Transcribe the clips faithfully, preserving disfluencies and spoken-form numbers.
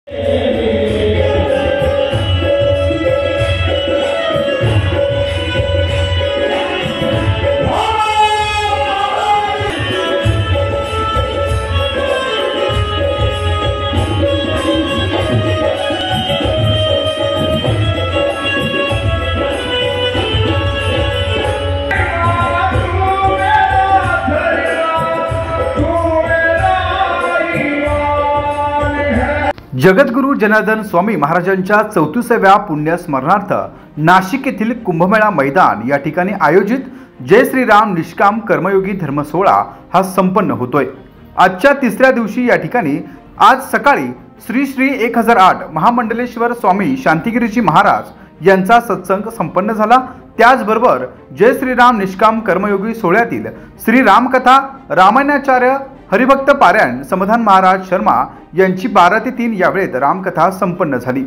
जगद्गुरू जनार्दन स्वामी महाराजांच्या चौतीसाव्या पुण्यस्मरणार्थ नाशिक येथील कुंभमेळा मैदान या ठिकाणी आयोजित जय श्रीराम निष्काम कर्मयोगी धर्म सोहळा हा संपन्न होतोय। आजच्या तिसऱ्या दिवशी या ठिकाणी आज सकाळी श्री श्री एक हजार आठ महामंडलेश्वर स्वामी शांतिगिरीजी महाराज यांचा सत्संग संपन्न झाला। त्याचबरोबर जय श्रीराम निष्काम कर्मयोगी सोहळ्यातील श्री रामकथा रामायणाचार्य हरिभक्त पारायण समाधान महाराज शर्मा यांची बारा ते तीन या वेळेत रामकथा संपन्न झाली।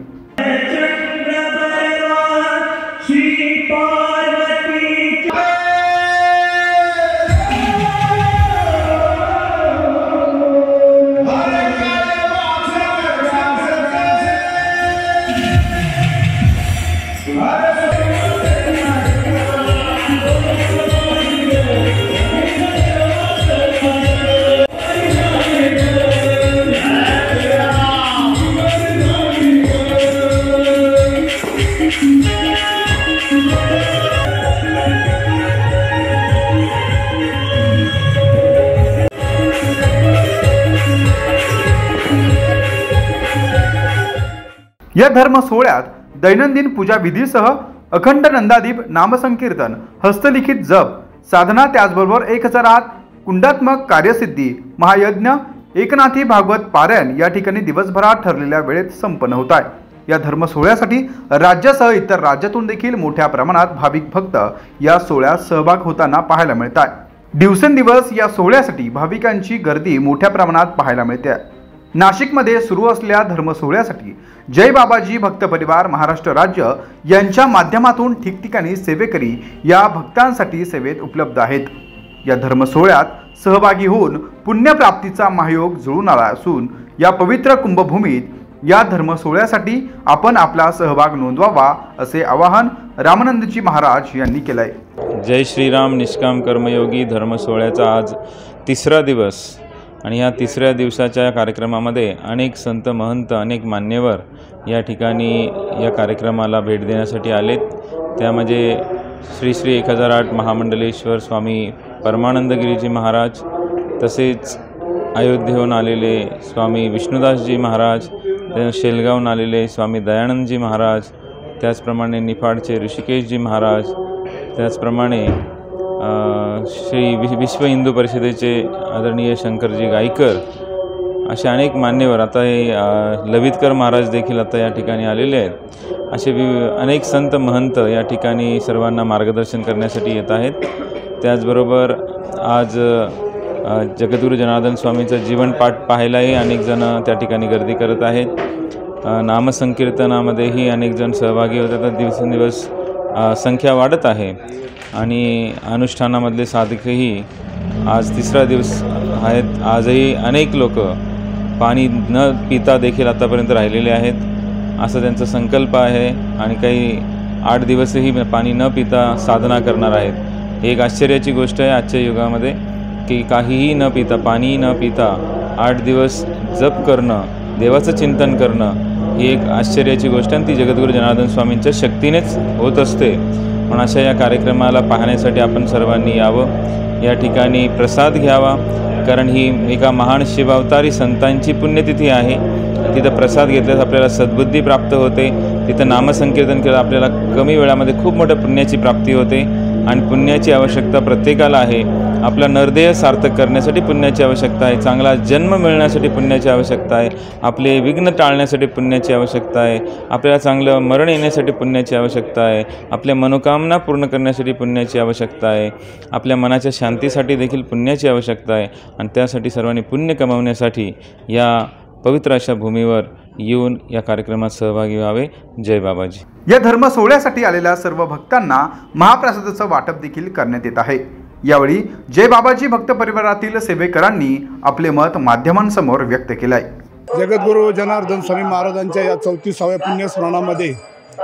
या धर्म सोहळ्यात दैनंदिन पूजा विधीसह अखंड नंदादीप नामसंकीर्तन हस्तलिखित जप साधना त्याचबरोबर एक हजार आठ कुंडात्मक कार्यसिद्धी महायज्ञ एकनाथी भागवत पारायण या ठिकाणी दिवसभरात ठरलेल्या वेळेत संपन्न होत आहे। या धर्म सोहळ्यासाठी राज्यासह इतर राज्यातून देखील मोठ्या प्रमाणात भाविक भक्त या सोहळ्यात सहभाग होताना पाहायला मिळत आहे। दिवसेंदिवस या सोहळ्यासाठी भाविकांची गर्दी मोठ्या प्रमाणात पाहायला मिळते। नाशिकमध्ये सुरू असलेल्या धर्म सोहळ्यासाठी जय बाबाजी भक्त परिवार महाराष्ट्र राज्य यांच्या माध्यमातून ठिकठिकाणी सेवेकरी या भक्तांसाठी सेवेत उपलब्ध आहेत। या धर्म सोहळ्यात सहभागी होऊन पुण्यप्राप्तीचा महायोग जुळून आला असून या पवित्र कुंभभूमीत या धर्म सोहळ्यासाठी आपण आपला सहभाग नोंदवावा असे आवाहन रामानंदजी महाराज यांनी केले आहे। जय श्रीराम निष्काम कर्मयोगी धर्म सोहळ्याचा आज तिसरा दिवस आणि या तिसऱ्या दिवसाच्या कार्यक्रमामध्ये अनेक संत महंत अनेक मान्यवर या ठिकाणी या कार्यक्रमाला भेट देण्यासाठी आलेत। त्यामध्ये श्री श्री एक हजार आठ महामंडलेश्वर स्वामी परमानंदगिरीजी महाराज, तसेच अयोध्येहून आलेले स्वामी विष्णुदासजी महाराज, शेलगावहून आलेले स्वामी दयानंदजी महाराज, त्याचप्रमाणे निफाडचे ऋषिकेशजी महाराज, त्याचप्रमाणे श्री विश्व हिंदू परिषदेचे आदरणीय शंकरजी गायकर, असे अनेक मान्यवर, आता हे लवितकर महाराज देखील आता या ठिकाणी आलेले आहेत। असे वि अनेक संत महंत या ठिकाणी सर्वांना मार्गदर्शन करण्यासाठी येत आहेत। त्याचबरोबर आज जगद्गुरू जनार्दन स्वामींचा जीवनपाठ पाहायलाही अनेक जण त्या ठिकाणी गर्दी करत आहेत। नामसंकीर्तनामध्येही अनेक जण सहभागी होतात। दिवसेंदिवस संख्या वाढत आहे आणि अनुष्ठानामधले साधकही आज तिसरा दिवस आहेत। आजही अनेक लोक पाणी न पिता देखील आतापर्यंत राहिलेले आहेत, असा त्यांचा संकल्प आहे आणि काही आठ दिवसही पाणी न पिता साधना करणार आहेत। एक आश्चर्याची गोष्ट आहे आजच्या युगामध्ये की काहीही न पिता पाणी न पिता आठ दिवस जप करणं, देवाचं चिंतन करणं ही एक आश्चर्याची गोष्ट आणि ती जगद्गुरू जनार्दन स्वामींच्या शक्तीनेच होत असते। पण अशा या कार्यक्रमाला पाहण्यासाठी आपण सर्वांनी यावं, या ठिकाणी प्रसाद घ्यावा, कारण ही एका महान शिवावतारी संतांची पुण्यतिथी आहे। तिथं प्रसाद घेतल्यास आपल्याला सद्बुद्धी प्राप्त होते, तिथं नामसंकीर्तन केलं आपल्याला कमी वेळामध्ये खूप मोठ्या पुण्याची प्राप्ती होते आणि पुण्याची आवश्यकता प्रत्येकाला आहे। आपला नरदेह सार्थक करण्यासाठी पुण्याची आवश्यकता आहे, चांगला जन्म मिळण्यासाठी पुण्याची आवश्यकता आहे, आपले विघ्न टाळण्यासाठी पुण्याची आवश्यकता आहे, आपल्याला चांगलं मरण येण्यासाठी पुण्याची आवश्यकता आहे, आपल्या मनोकामना पूर्ण करण्यासाठी पुण्याची आवश्यकता आहे, आपल्या मनाच्या शांतीसाठी देखील पुण्याची आवश्यकता आहे आणि त्यासाठी सर्वांनी पुण्य कमावण्यासाठी या पवित्र अशा भूमीवर येऊन या कार्यक्रमात सहभागी व्हावे। जय बाबाजी। या धर्म सोहळ्यासाठी आलेल्या सर्व भक्तांना महाप्रसादाचं वाटप देखील करण्यात येत आहे। यावेळी जय बाबाजी भक्त परिवारातील सेवेकरांनी आपले मत माध्यमांसमोर व्यक्त केले आहे। जगद्गुरू जनार्दन स्वामी महाराजांच्या या चौतीसाव्या पुण्यस्मरणामध्ये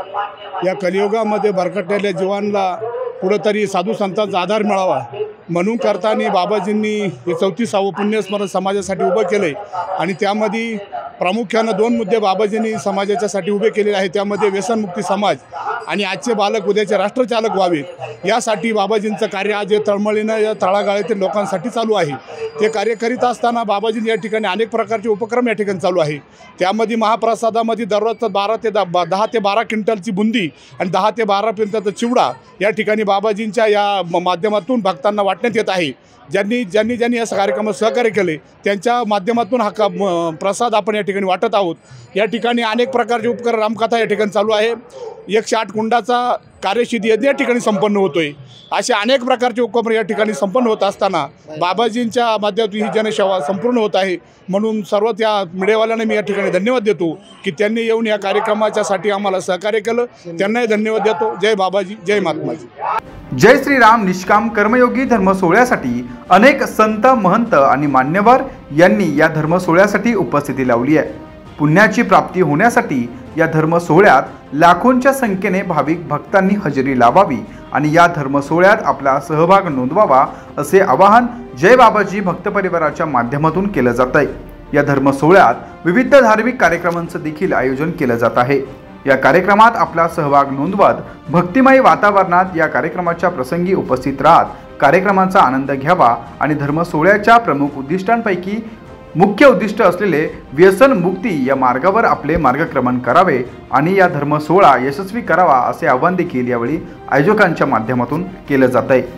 या कलियुगामध्ये भरकटलेल्या जीवांना कुठंतरी साधू संतांचा आधार मिळावा म्हणून करताना बाबाजींनी हे चौतीसावं पुण्यस्मरण समाजासाठी उभं केलं आहे। आणि त्यामध्ये प्रामुख्यानं दोन मुद्दे बाबाजींनी समाजाच्यासाठी उभे केलेले आहेत। त्यामध्ये व्यसनमुक्ती समाज आणि आजचे बालक उद्याचे राष्ट्रचालक व्हावेत यासाठी बाबाजींचं कार्य आज या तळमळीनं या तळागाळातील लोकांसाठी चालू आहे। ते कार्य करीत असताना बाबाजींनी या ठिकाणी अनेक प्रकारचे उपक्रम या ठिकाणी चालू आहे। त्यामध्ये महाप्रसादामध्ये दररोजचं बारा ते दहा दहा ते बारा क्विंटलची बुंदी आणि दहा ते बारा क्विंटलचा चिवडा या ठिकाणी बाबाजींच्या या माध्यमातून भक्तांना वाटण्यात येत आहे। ज्यांनी ज्यांनी ज्यांनी या कार्यक्रमात सहकार्य केले त्यांच्या माध्यमातून हा का प्रसाद आपण या ठिकाणी वाटत आहोत। या ठिकाणी अनेक प्रकारचे उपक्रम रामकथा या ठिकाणी चालू आहे। एकशे आठ कुंडाचा कार्यसिद्धी यज्ञ या ठिकाणी संपन्न होतोय। असे अनेक प्रकारचे उपक्रम या ठिकाणी संपन्न होत असताना बाबाजींच्या माध्यमातून ही जनसेवा संपूर्ण होत आहे। म्हणून सर्व त्या मीडियावाल्यांना मी या ठिकाणी धन्यवाद देतो की त्यांनी येऊन या कार्यक्रमाच्यासाठी आम्हाला सहकार्य केलं। त्यांनाही धन्यवाद देतो। जय बाबाजी, जय महात्माजी। जय श्रीराम निष्काम कर्मयोगी धर्म सोहळ्यासाठी अनेक संत महंत आणि मान्यवर यांनी या धर्म सोहळ्यासाठी उपस्थिती लावली आहे। पुण्याची प्राप्ती होण्यासाठी या धर्म सोहळ्यात लाखोंच्या संख्येने भाविक भक्तांनी हजेरी लावावी आणि या धर्म सोहळ्यात आपला सहभाग नोंदवावा असे आवाहन जय बाबाजी भक्त परिवाराच्या माध्यमातून केलं जात आहे। या धर्म सोहळ्यात विविध धार्मिक कार्यक्रमांचं देखील आयोजन केलं जात आहे। या कार्यक्रमात आपला सहभाग नोंदवत भक्तिमय वातावरणात या कार्यक्रमाच्या प्रसंगी उपस्थित राहत कार्यक्रमाचा आनंद घ्यावा आणि धर्म सोहळ्याच्या प्रमुख उद्दिष्टांपैकी मुख्य उद्दिष्ट असलेले व्यसन मुक्ती या मार्गावर आपले मार्गक्रमण करावे आणि या धर्म सोहळा यशस्वी करावा असे आवाहन देखील यावेळी आयोजकांच्या माध्यमातून केलं जात आहे।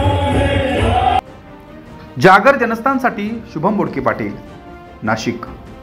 जागर जनस्थानसाठी शुभम बोडके पाटील, नाशिक।